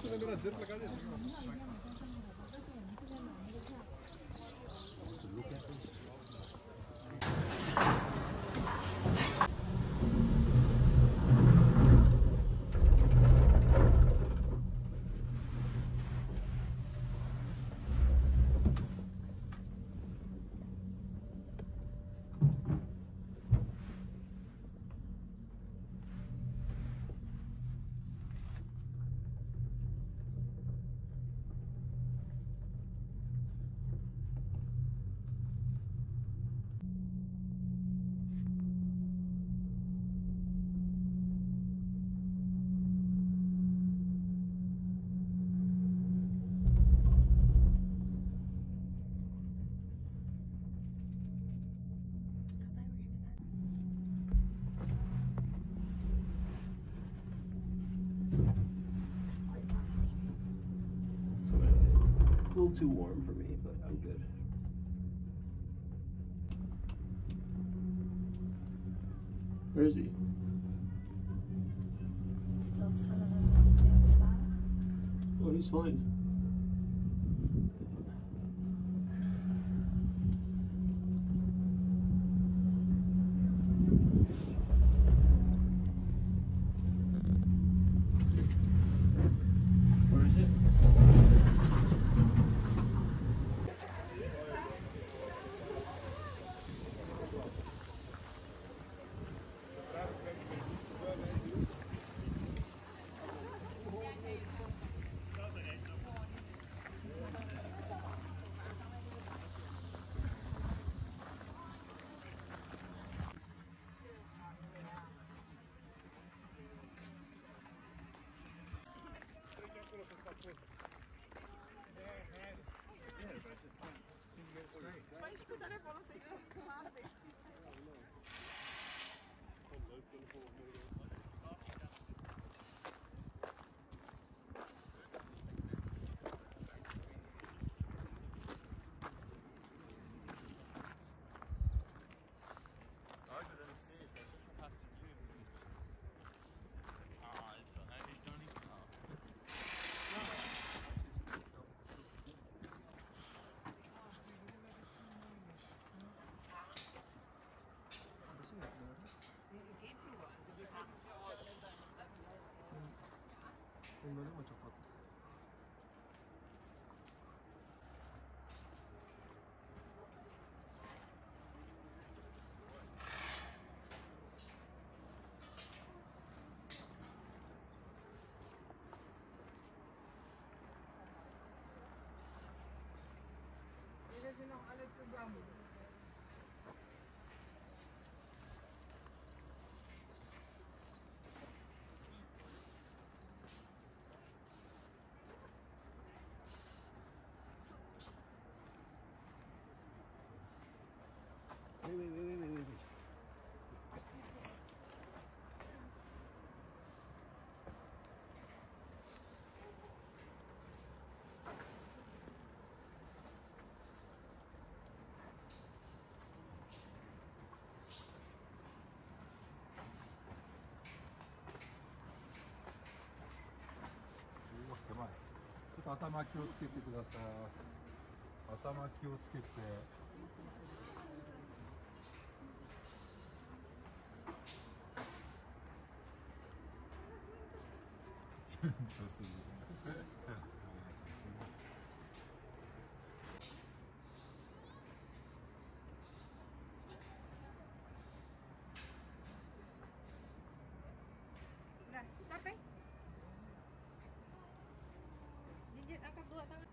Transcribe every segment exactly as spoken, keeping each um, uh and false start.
A little too warm for me, but I'm good. Where is he? Still sort of in the same spot. Oh, he's fine. Where is it? sind noch alle zusammen. Wait, wait, wait, wait, wait, wait. ちょっと頭気をつけてください。頭気をつけて。そうする。 Udah, capek? Jinjit, angkat dua tangan.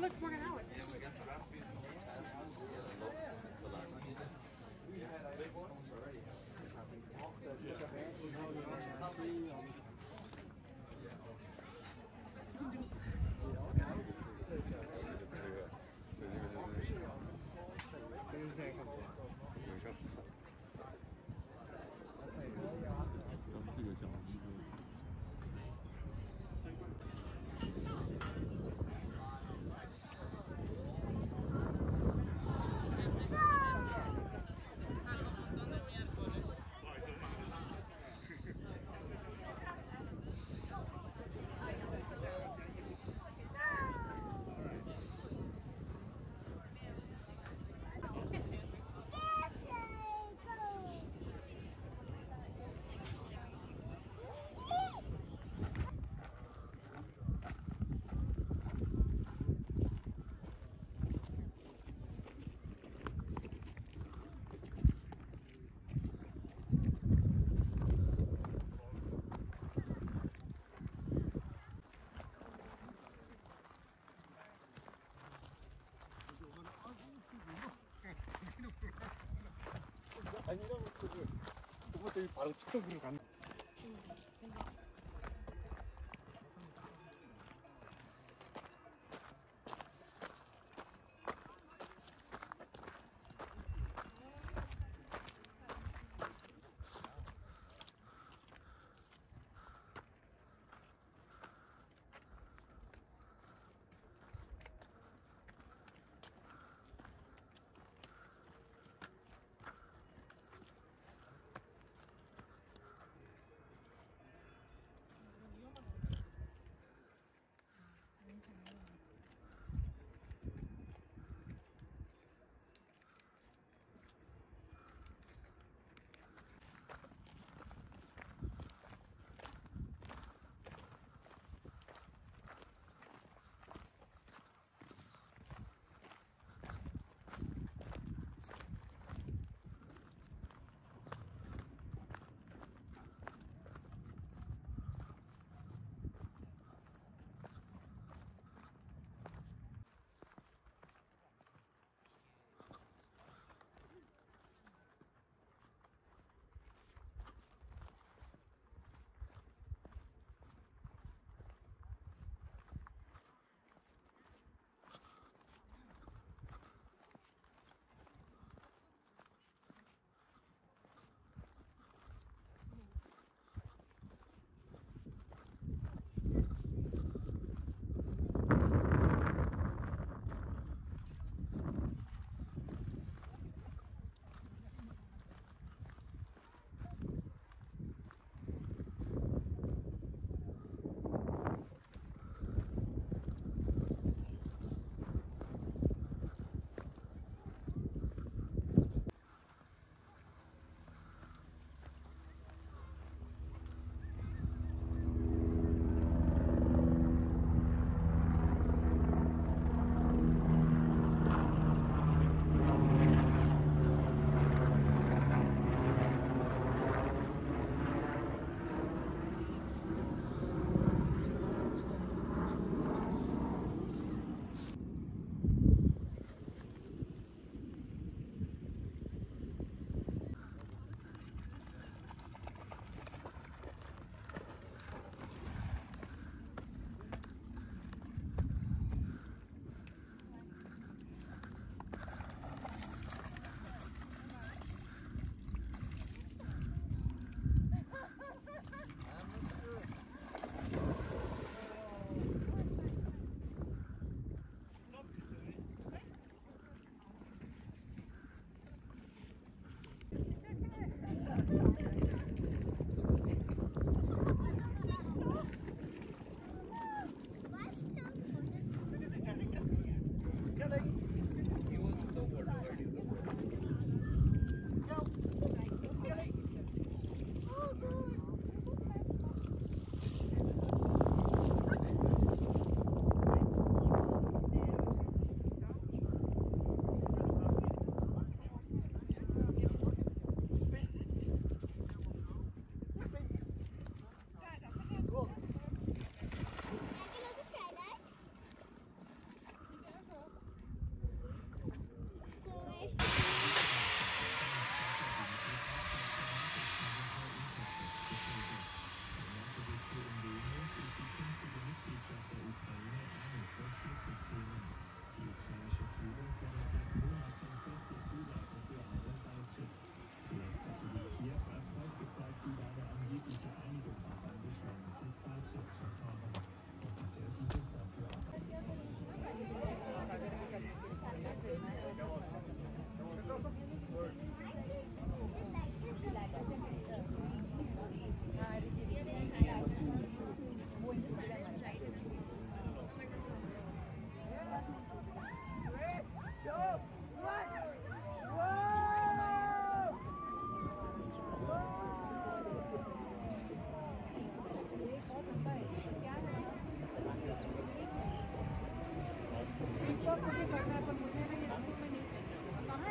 looks more than ours. 아니라고 저기 그것도 바로 측석으로 간.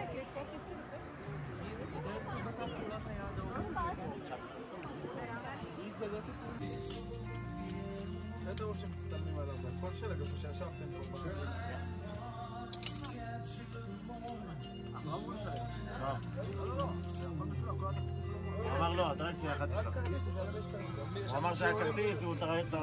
هذا واش نقدر ولا كلشي راه كيفاش شافتين אמר לא, אתה רק סיעה אחת שלך. הוא אמר שהיה כרטיס והוא תראה את ה...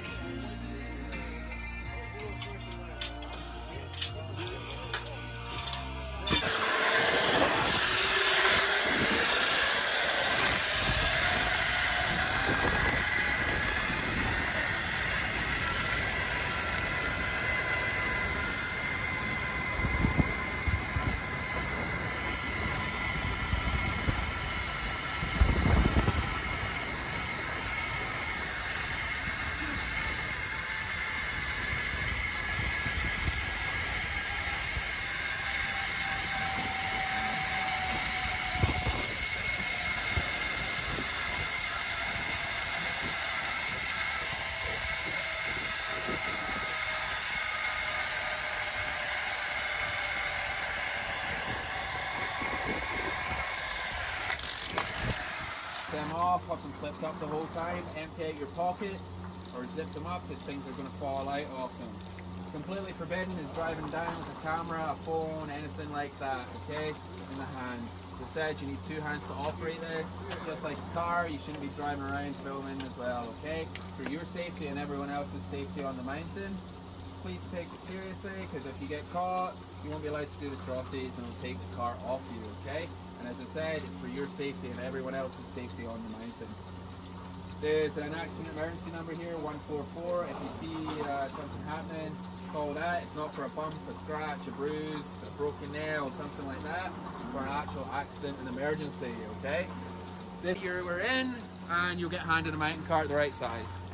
them off, up and clipped up the whole time. Empty out your pockets or zip them up because things are going to fall out of them. Completely forbidden is driving down with a camera, a phone, anything like that, okay, in the hand. As I said, you need two hands to operate this. Just like a car, you shouldn't be driving around filming as well, okay? For your safety and everyone else's safety on the mountain, please take it seriously, because if you get caught, you won't be allowed to do the trophies and it'll take the car off you, okay? And as I said, it's for your safety and everyone else's safety on the mountain. There's an accident emergency number here, one four four. If you see uh, something happening, call that. It's not for a bump, a scratch, a bruise, a broken nail, something like that. It's for an actual accident and emergency, okay? This year we're in, and you'll get handed a mountain cart the right size.